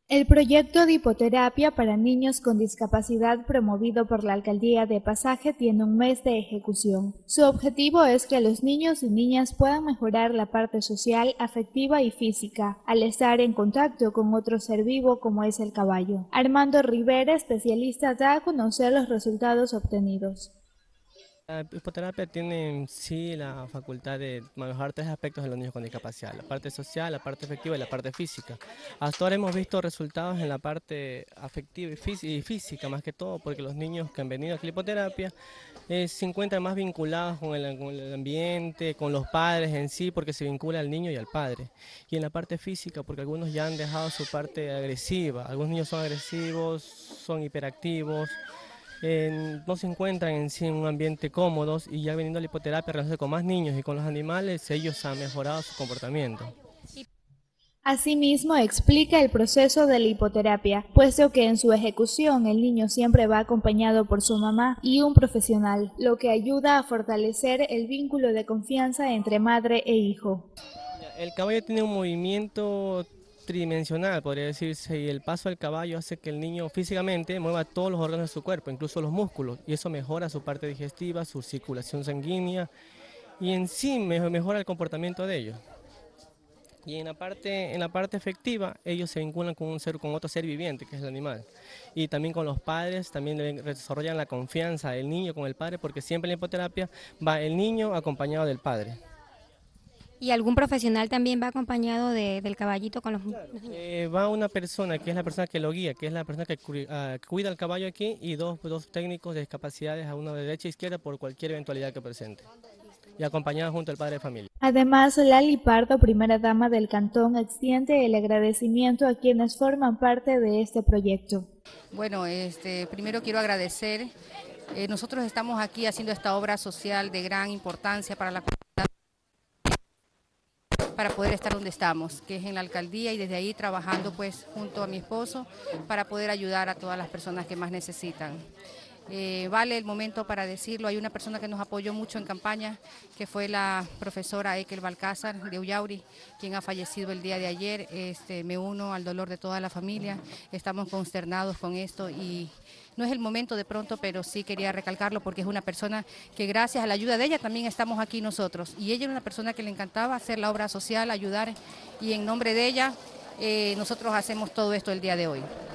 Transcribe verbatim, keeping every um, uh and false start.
El proyecto de hipoterapia para niños con discapacidad promovido por la Alcaldía de Pasaje tiene un mes de ejecución. Su objetivo es que los niños y niñas puedan mejorar la parte social, afectiva y física, al estar en contacto con otro ser vivo como es el caballo. Armando Rivera, especialista, da a conocer los resultados obtenidos. La hipoterapia tiene en sí la facultad de manejar tres aspectos de los niños con discapacidad: la parte social, la parte afectiva y la parte física. Hasta ahora hemos visto resultados en la parte afectiva y, fí- y física, más que todo porque los niños que han venido a la hipoterapia eh, se encuentran más vinculados con el, con el ambiente, con los padres en sí, porque se vincula al niño y al padre. Y en la parte física, porque algunos ya han dejado su parte agresiva. Algunos niños son agresivos, son hiperactivos, eh, no se encuentran en sí en un ambiente cómodos, y ya veniendo a la hipoterapia, relacionándose con más niños y con los animales, ellos han mejorado su comportamiento. Asimismo, explica el proceso de la hipoterapia, puesto que en su ejecución el niño siempre va acompañado por su mamá y un profesional, lo que ayuda a fortalecer el vínculo de confianza entre madre e hijo. El caballo tiene un movimiento tridimensional, podría decirse, y el paso del caballo hace que el niño físicamente mueva todos los órganos de su cuerpo, incluso los músculos, y eso mejora su parte digestiva, su circulación sanguínea, y en sí mejora el comportamiento de ellos. Y en la parte, en la parte efectiva, ellos se vinculan con un ser, con otro ser viviente, que es el animal. Y también con los padres, también desarrollan la confianza del niño con el padre, porque siempre en la hipoterapia va el niño acompañado del padre. ¿Y algún profesional también va acompañado de, del caballito con los, los niños? Eh, va una persona que es la persona que lo guía, que es la persona que cu- ah, cuida al caballo aquí, y dos, dos técnicos de discapacidades a uno de derecha e izquierda por cualquier eventualidad que presente. Y acompañado junto al padre de familia. Además, Lali Pardo, primera dama del cantón, extiende el agradecimiento a quienes forman parte de este proyecto. Bueno, este, primero quiero agradecer. Eh, nosotros estamos aquí haciendo esta obra social de gran importancia para la comunidad, para poder estar donde estamos, que es en la alcaldía, y desde ahí trabajando pues junto a mi esposo para poder ayudar a todas las personas que más necesitan. Eh, vale el momento para decirlo, hay una persona que nos apoyó mucho en campaña, que fue la profesora Ekel Balcázar de Ullauri, quien ha fallecido el día de ayer. Este, me uno al dolor de toda la familia, estamos consternados con esto y no es el momento de pronto, pero sí quería recalcarlo porque es una persona que gracias a la ayuda de ella también estamos aquí nosotros. Y ella era una persona que le encantaba hacer la obra social, ayudar, y en nombre de ella eh, nosotros hacemos todo esto el día de hoy.